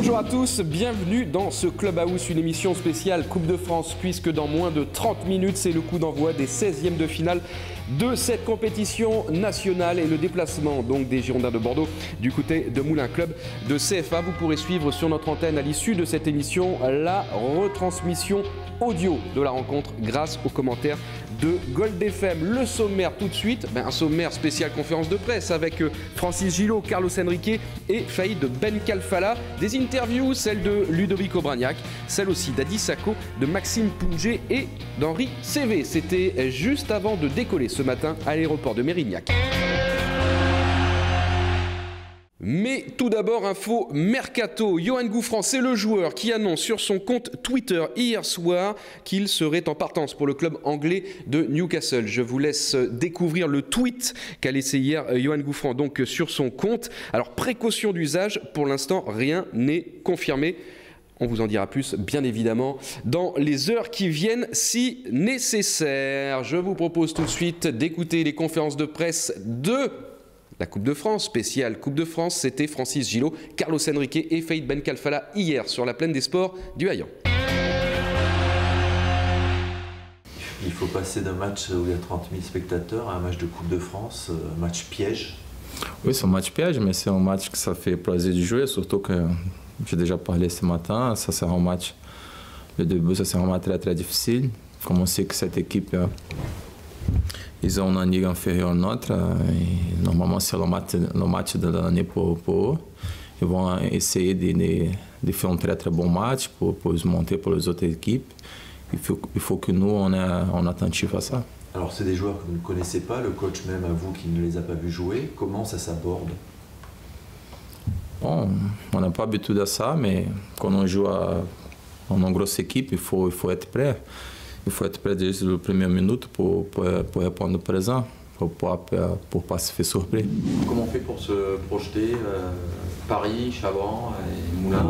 Bonjour à tous, bienvenue dans ce Clubhouse, une émission spéciale Coupe de France, puisque dans moins de 30 minutes, c'est le coup d'envoi des 16e de finale de cette compétition nationale et le déplacement donc des Girondins de Bordeaux du côté de Moulins Club de CFA. Vous pourrez suivre sur notre antenne à l'issue de cette émission la retransmission audio de la rencontre grâce aux commentaires de Gold FM. Le sommaire tout de suite, un sommaire spécial conférence de presse avec Francis Gillot, Carlos Henrique et Faïd Ben Kalfala. Des interviews, celle de Ludovic Obraniak, celle aussi d'Adi Sacco, de Maxime Pouget et d'Henri CV. C'était juste avant de décoller ce matin à l'aéroport de Mérignac. Mais tout d'abord, info mercato. Yoann Gouffran, c'est le joueur qui annonce sur son compte Twitter hier soir qu'il serait en partance pour le club anglais de Newcastle. Je vous laisse découvrir le tweet qu'a laissé hier Yoann Gouffran donc sur son compte. Alors, précaution d'usage, pour l'instant, rien n'est confirmé. On vous en dira plus, bien évidemment, dans les heures qui viennent, si nécessaire. Je vous propose tout de suite d'écouter les conférences de presse de la Coupe de France, spéciale Coupe de France. C'était Francis Gillot, Carlos Henrique et Faïd Ben Kalfala hier sur la plaine des sports du Haillan. Il faut passer d'un match où il y a 30 000 spectateurs à un match de Coupe de France, un match piège. Oui, c'est un match piège, mais c'est un match que ça fait plaisir de jouer, surtout que j'ai déjà parlé ce matin, ça sera un match, le début, ça sera un match très très difficile. Comme on sait que cette équipe, ils ont une ligue inférieure à notre, et normalement c'est le match de l'année pour eux. Ils vont essayer de faire un très très bon match pour se monter pour les autres équipes. Il faut que nous, on est attentifs à ça. Alors c'est des joueurs que vous ne connaissez pas, le coach même à vous qui ne les a pas vus jouer, comment ça s'aborde? Bon, on n'a pas l'habitude à ça, mais quand on joue en une grosse équipe, il faut être prêt. Il faut être prêt dès la première minute pour répondre présent, pour ne pas se faire surpris. Comment on fait pour se projeter Paris, Chavran et Moulins?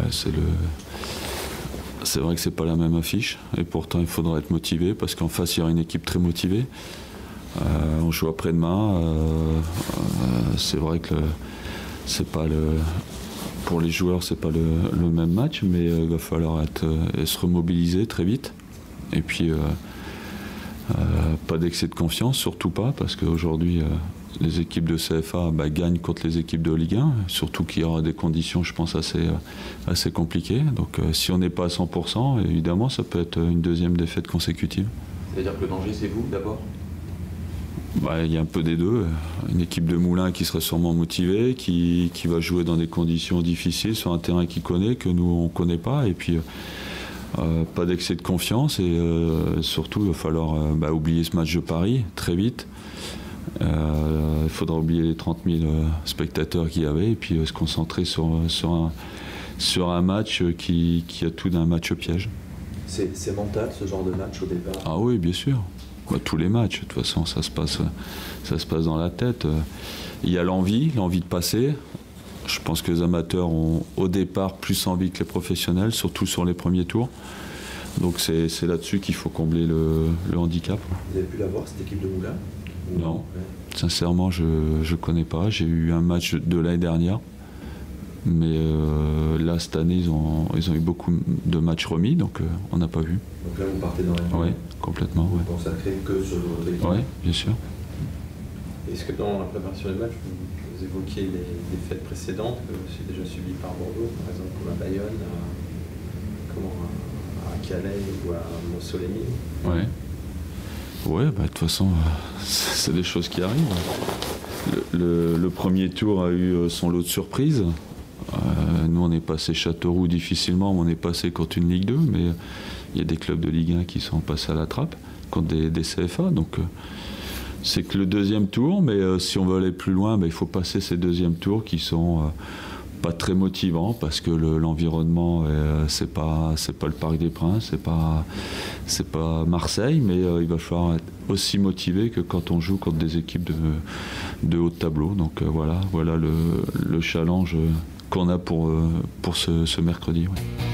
C'est vrai que c'est pas la même affiche, et pourtant il faudra être motivé, parce qu'en face il y aura une équipe très motivée. On joue après-demain, c'est vrai que c'est pas pour les joueurs, c'est pas le même match, mais il va falloir se remobiliser très vite. Et puis, pas d'excès de confiance, surtout pas, parce qu'aujourd'hui, les équipes de CFA gagnent contre les équipes de Ligue 1, surtout qu'il y aura des conditions, je pense, assez compliquées. Donc, si on n'est pas à 100%, évidemment, ça peut être une deuxième défaite consécutive. C'est-à-dire que le danger, c'est vous, d'abord? Il y a un peu des deux. Une équipe de Moulins qui serait sûrement motivée, qui va jouer dans des conditions difficiles, sur un terrain qu'il connaît, que nous, on ne connaît pas. Et puis, pas d'excès de confiance. Et surtout, il va falloir oublier ce match de Paris très vite. Il faudra oublier les 30 000 spectateurs qu'il y avait et puis se concentrer sur un match qui a tout d'un match piège. C'est mental, ce genre de match, au départ? Ah oui, bien sûr. Tous les matchs, de toute façon, ça se passe dans la tête. Il y a l'envie de passer. Je pense que les amateurs ont au départ plus envie que les professionnels, surtout sur les premiers tours. Donc c'est là-dessus qu'il faut combler le handicap. Vous avez pu la voir, cette équipe de Moulins? Non. Ouais. Sincèrement, je ne connais pas. J'ai eu un match de l'année dernière. Mais là, cette année, ils ont eu beaucoup de matchs remis, donc on n'a pas vu. Donc là, vous partez dans la nuit? Oui, complètement. Vous ne consacrez que sur votre équipe? Oui, bien sûr. Est-ce que dans la préparation du match, vous évoquiez les défaites précédentes que vous avez déjà subies par Bordeaux, par exemple comme à Bayonne, à Calais ou à Montsolémy? Oui. Oui, de toute façon, c'est des choses qui arrivent. Le premier tour a eu son lot de surprises. Nous, on est passé Châteauroux difficilement, on est passé contre une Ligue 2, mais il y a des clubs de Ligue 1 qui sont passés à la trappe contre des CFA. Donc, c'est que le deuxième tour, mais si on veut aller plus loin, il faut passer ces deuxièmes tours qui sont pas très motivants, parce que l'environnement, c'est pas le Parc des Princes, c'est pas Marseille, mais il va falloir être aussi motivé que quand on joue contre des équipes de haut de tableau. Donc voilà le challenge qu'on a pour ce mercredi. Ouais.